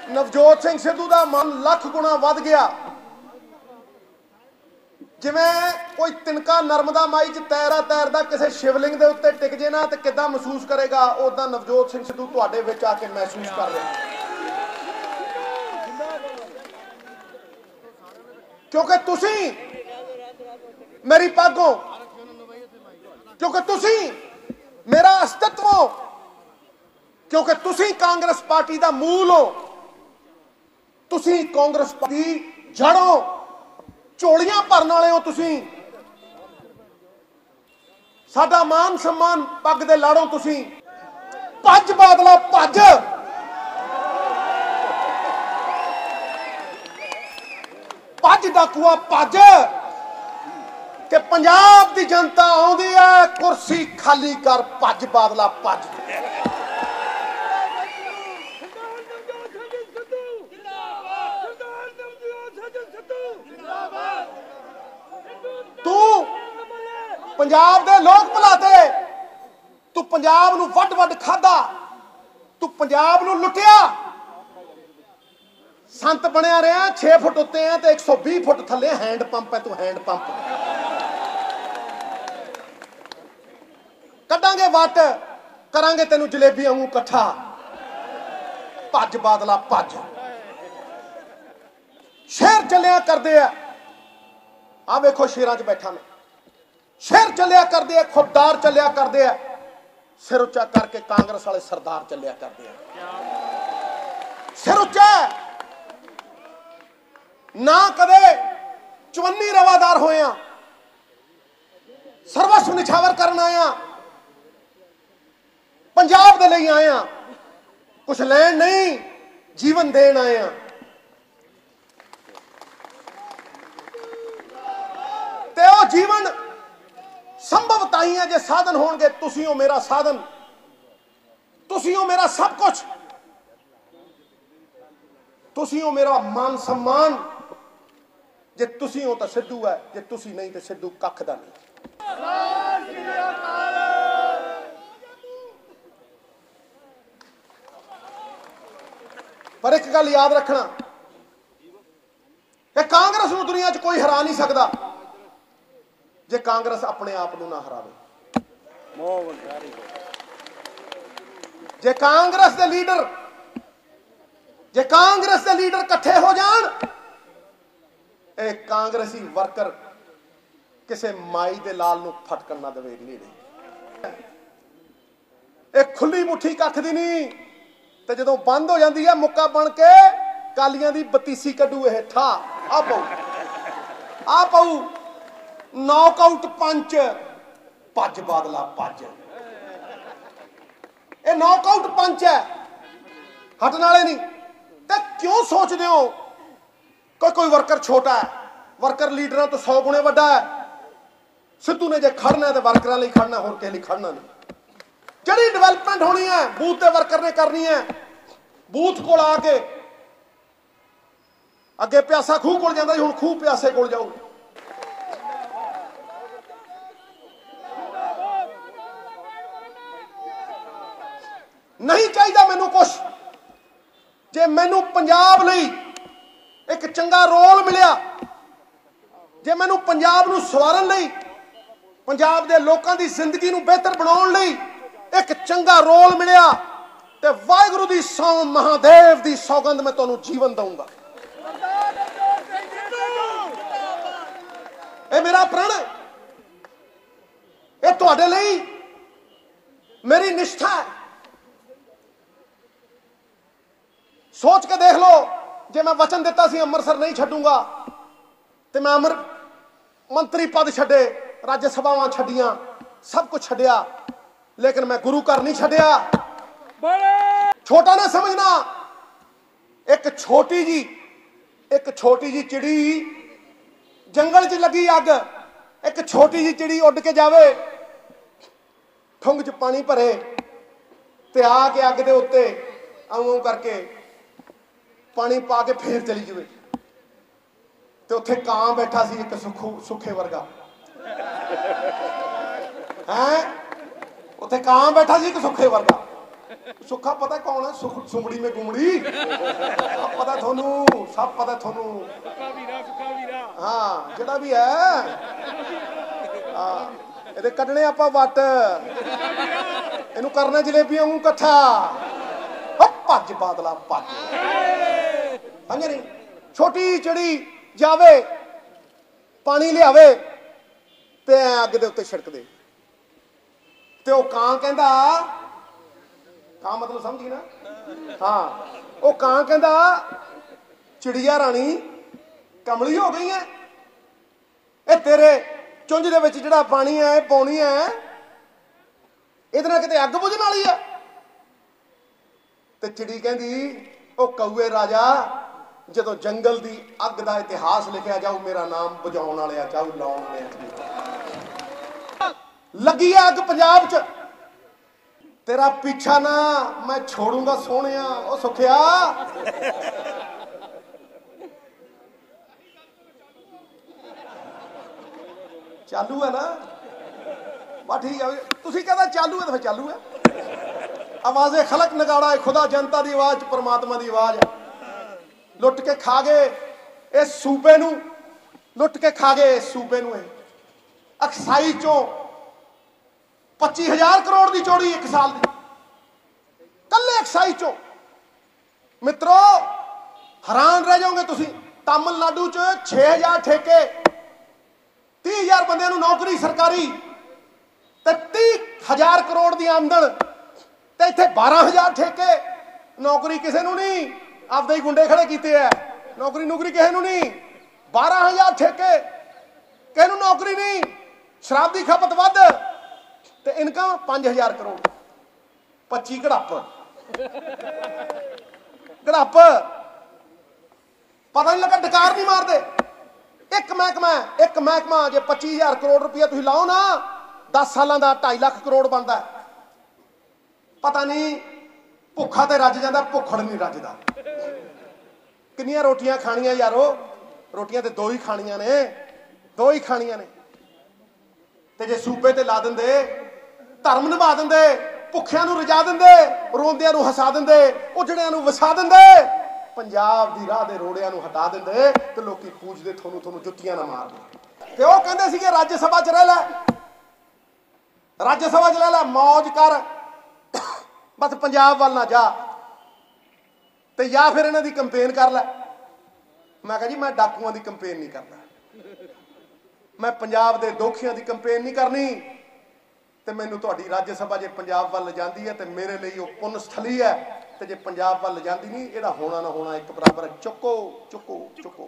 नवजोत सिंह सिद्धू का मन लख गुणा वध गया। जिवें कोई तिनका नर्मदा माई च तैरदा किसी शिवलिंग के उत्ते टिक जे ना तो किद्दां महसूस करेगा, उदा नवजोत सिंह सिद्धू तुहाडे विच आके महसूस कर रहा। क्योंकि तुसी मेरी पग हो, क्योंकि तुसी मेरा अस्तित्व हो, क्योंकि तुसी कांग्रेस पार्टी का मूल हो, तुसी कांग्रेस पार्टी जड़ हो, झोलियां भरन वाले हो। तुसी साडा मान सम्मान पग दे लाड़ो। तुसी भज बादला भज, भज डाकुआ भज, कि पंजाब दी जनता आउंदी है, कुर्सी खाली कर, भज बादला भज। तू पंजाब दे लोग भुलाते, तू पंजाब नूं वड वड खादा, तू पंजाब नूं लुटिया। संत बनया रहा 6 फुट उत्ते है तो 120 फुट थले हैंड पंप है। तू हैंड पंप कड्डांगे वट, करांगे तेनू जलेबी वांगू कट्ठा। भज बादला भज। शेर चलिया करदे आ वेखो, शेरां च बैठा मैं। शेर चलिया करदे, खुददार चलिया करदे, सिर उच्चा करके कांग्रेस वाले सरदार चलिया करदे। सिर उच्चा ना कदे चवन्नी रवादार होया, सर्वस्व निछावर करन आया, पंजाब दे लई आया, कुछ लैन नहीं जीवन देन आया। ते ओ जीवन संभव ताई है जे साधन होणगे। तुसी हो मेरा साधन, तुसी हो मेरा सब कुछ, तुसी हो मेरा मान सम्मान। जे तुसी हो तो सिद्धू है, जे तुसी नहीं तो सिद्धू कख दा नहीं। पर एक गल याद रखना, कांग्रेस नूं दुनिया च कोई हरा नहीं सकता जे कांग्रेस अपने आप नूं ना हरावे। जे कांग्रेस दे लीडर इकट्ठे हो जान, ए कांग्रेसी वर्कर किसे माई दे लाल नूं फटकन ना देवे। एक खुली मुट्ठी कख दी नहीं, ते जदों बंद हो जाती है मुक्का बन के कालियां दी बतीसी कड्डू। यह ठा आ पाऊ नॉकआउट पंच, भज बादला भज। ये नॉकआउट पंच है, हटने वाले नहीं। ते क्यों सोचते हो कोई वर्कर छोटा है, वर्कर लीडर तो 100 गुणे वड्डा है। सिद्धू ने जे खड़ना है तो वर्करां लई खड़ना, होर किसे लई खड़ना नहीं। जिहड़ी डिवेलपमेंट होनी है बूथ के वर्कर ने करनी है। बूथ कोल आके अगे प्यासा खूह कोल जांदा, हुण खूह प्यासे कोल जाऊ। नहीं चाहिए मैनू कुछ, जे मैनू पंजाब लई एक चंगा रोल मिलिया, जे मैनू पंजाब नूं सवारन लई, पंजाब दे लोकां दी जिंदगी नूं बेहतर बनाउण लई एक चंगा रोल मिलिया, ते वाहिगुरू दी सौं महादेव दी सौगंध मैं तुहानूं जीवन दूंगा। ये मेरा प्रण है, ये तुहाडे लई मेरी निष्ठा है। सोच के देख लो, जे मैं वचन दिता सी अमृतसर नहीं छड्डूंगा, ते मैं मंत्री पद छड्डे, राज्य सभावां छड्डियां, सब कुछ छड्डिया, लेकिन मैं गुरु घर नहीं छड्डिया। छोटा ना समझना, एक छोटी जी चिड़ी जंगल च लगी अग, एक छोटी जी चिड़ी उड़ के जावे, ठुंग च पानी भरे ते आके अग दे उत्ते आऊं करके पानी पा के फिर चली जाए, तो उत्थे कां बैठा सी एक सुखे वर्गा है, उत्थे कां बैठा सी एक सुखे वर्गा। सुखा पता कौन है? सुमड़ी में गुमड़ी, सब पता थोनू, सब पता थोनू। हाँ जिहड़ा भी है ये कड्ढने आपां वट, इनू करना जलेबियां वांगू कट्ठा। भज बादला भज। समझे नहीं? छोटी चिड़ी जावे पानी लियावे ते अग दे उत्ते छिड़क दे ते ओ कां कहंदा, कां मतलब समझी ना? हाँ ओ कां कहंदा चिड़िया रानी कमली हो गई है, ये तेरे चुंझ दे विच जिहड़ा पानी है पौनी है इहदे नाल किते अग बुझण वाली है। ते चिड़ी कहंदी ओ कौए राजा जदों जंगल दी अग दा इतिहास लिखिया जाऊ मेरा नाम बुझाउण वाले चाहू लाउण वाले। लगी है अग पंजाब च, तेरा पीछा ना मैं छोड़ूंगा सोहणिया। ओ सुखिया चालू है ना? बस ठीक है, तुसीं कहदा चालू है तो फिर चालू है। आवाज़े खलक नगाड़ा है खुदा जनता की आवाज़ परमात्मा की आवाज़ है। लुट के खा गए इस सूबे नूं, लुट के खा गए इस सूबे नूं। अक्साई चों 25,000 करोड़ की चोरी एक साल की, कल्ले अक्साई चों। मित्रों हैरान रह जाओगे तुसीं। तमिलनाडु च 6,000 ठेके, 30,000 बंदे नूं नौकरी सरकारी ते 30,000 करोड़ की आमदन, ते इत्थे 12,000 ठेके। नौकरी किसी नूं नहीं, आपदे ही गुंडे खड़े कीते है। नौकरी नौकरी किसी नूं नहीं, 12,000 ठेके, किसी नूं नौकरी नहीं। शराब की खपत वध ते इनकम 5,000 करोड़। 25 घड़प घड़प, पता नहीं लगा डकार नहीं मारते। एक महकमा जे 25,000 करोड़ रुपया तुसीं लाओ ना, 10 सालों का 2.5 लाख करोड़ बनता है। पता नहीं भुखा तो रज जाता, भुखड़ नहीं रजदा। कितनियां रोटियां खानियां यारो? रोटियां तो 2 ही खानियां ने, 2 ही खानियां ने। ते जे सूबे ते ला देंदे, धर्म निभा देंदे, भुखियां नूं रजा देंदे, रोंदियां नूं हसा देंदे, उजड़ियां नूं वसा देंदे, पंजाब दी राह दे रोड़ियां नूं हटा देंदे, ते लोकी पूजदे थोनू जुत्तियां ना मारदे। ते ओह कहंदे सीगे राज्य सभा च रह लै, राज्य सभा च रह लै, मौज कर, बस पंजाब वाल ना जा, ते या फिर इन्हां दी कंपेन कर लै। मैं कहा जी मैं डाकुआं दी कंपेन नहीं करता, मैं पंजाब दे दोखियां दी कंपेन नहीं करनी। ते मैनूं तुहाडी राज्य सभा जे पंजाब वाल जांदी है ते मेरे लिए वो पुण्य स्थली है, ते जे पंजाब वाल जांदी नहीं, इहदा होना ना होना एक बराबर है। चुको चुको चुको।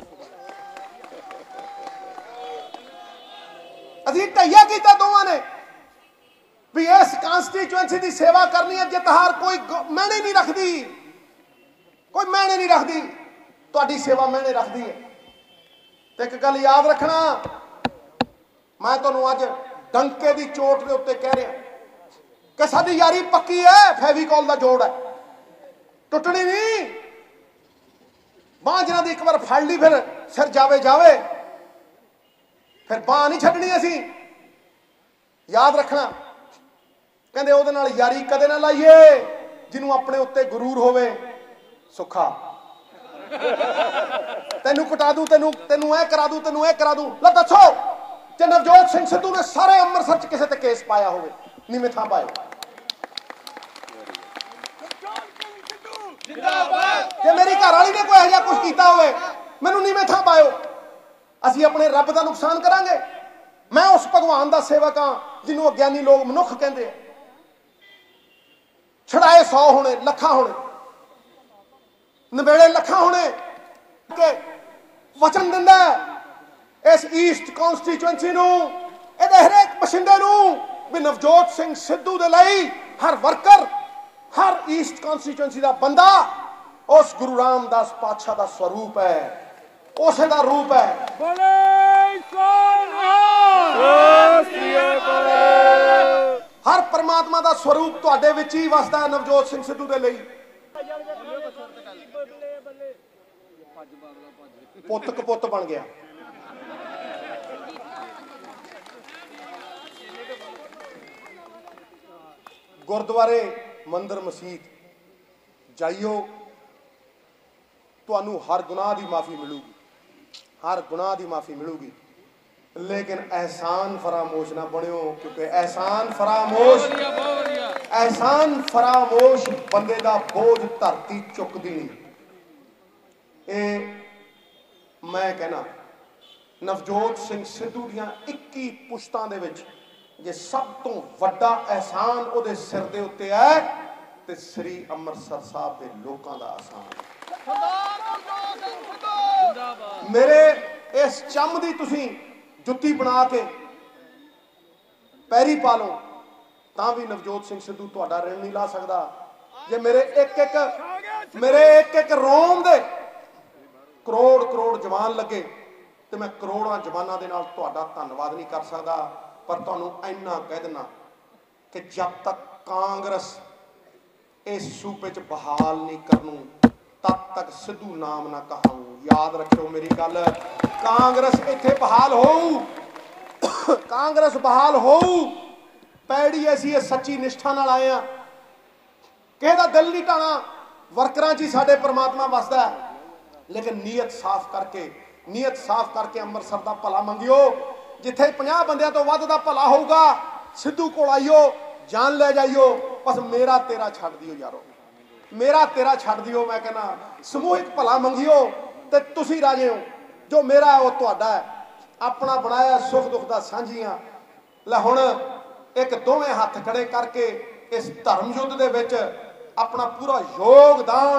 असीं ढाइया कीता दोवां ने भी इस कॉन्स्टिट्यूएंसी की सेवा करनी है। जित हार कोई मैंने नहीं रखती, कोई मैंने नहीं रखती, तुहाडी सेवा मैंने रखती है। तो एक गल याद रखना, मैं तुहानूं अज डंके की चोट के उत्ते कह रहा कि साडी यारी पक्की है, फेविकॉल का जोड़ है, टुटनी नहीं। बांह जिन्हां दी एक बार फड़ ली फिर सिर जावे जावे, फिर बांह नहीं छड्डनी असीं। याद रखना, कहंदे उहदे नाल यारी कदे ना लाइए जिन्हों अपने उत्ते गुरूर होवे। सुखा तेनू कटा दूं, तेनू ऐ करा दूं, तेनू ऐ करा दूं। लो दसो जे नवजोत सिंह सिद्धू ने सारे अमृतसर च किसी ते केस पाया होवे, नीवें थां पाए। जे मेरी घरवाली ने कोई ऐसा कुछ किया होवे, मैनू नीवें थां पायो। असीं अपने रब का नुकसान करांगे। मैं उस भगवान का सेवक हाँ जिन्हों अज्ञानी लोग मनुख कहते हैं। छड़ाए 100 होने, लखा होने, नवेड़े लखा होने के वचन दिंदा इस ईस्ट कॉन्स्टिट्यूएंसी नूं, इहदे हरेक बशिंदे नूं भी नवजोत सिंह सिद्धू दे लई हर वर्कर, हर ईस्ट कॉन्स्टिट्यूएंसी का बंदा उस गुरु रामदास पातशाह का स्वरूप है, उसे का रूप है। हर परमात्मा का स्वरूप तुहाडे विच ही वसदा है नवजोत सिंह सिद्धू दे लई। पुत्त कपुत्त बन गया। गुरुद्वारे मंदिर मसीत जाइयो, तुहानू हर गुनाह की माफ़ी मिलूगी, हर गुनाह की माफ़ी मिलूगी। लेकिन एहसान फरामोश ना बनियो, क्योंकि एहसान फरामोश बंदे का बोझ धरती चुकती नहीं। ये मैं कहना नवजोत सिंह सिद्धू दियां 21 पुश्तां दे विच जे सब तो वड्डा एहसान उहदे सिर दे उत्ते है ते श्री अमृतसर साहब के लोगों का एहसान। मेरे इस चम दी तुसीं जुत्ती बना के पैरी पा लो तां भी नवजोत सिंह सिद्धू तुहाडा ऋण नहीं ला सकदा। जे मेरे एक एक रोम दे करोड़ करोड़ जवान लगे तो मैं करोड़ों जवानों के नाल तुहाडा धन्नवाद नहीं कर सकदा। पर तुहानू इन्ना कह देना कि जब तक कांग्रेस इस सूबे च बहाल नहीं करनू तब तक सिद्धू नाम ना कहाऊं। याद रखियो मेरी गल, कांग्रेस इत्थे बहाल होऊ, कांग्रेस बहाल होऊ। पैड़ी ऐसी सच्ची निष्ठा नाल आए हैं, किसी दा दिल नहीं ढाना, वर्करां च ही साडे परमात्मा वसदा है। लेकिन नीयत साफ करके अमृतसर का भला मंगियो। जिथे 50 बंदियां तो वध दा भला होगा सिद्धू कोल आइयो, जान ले जाइयो, बस मेरा तेरा छड्ड दियो यारो, मेरा तेरा छड्ड दियो। मैं कहना समूहिक भला मंगियो ते तुसी राजे हो, जो मेरा है वह तुहाडा है, अपना बनाया सुख दुख दा सांझियां। लै हुण एक दोवें हत्थ खड़े करके इस धर्म युद्ध दे विच अपना पूरा योगदान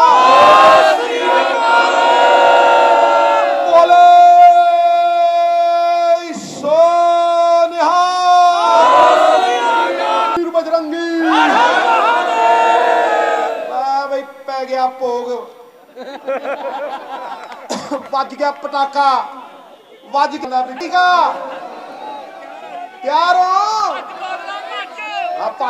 गया भोग बज गया पटाखा बज गया। तैयार हो?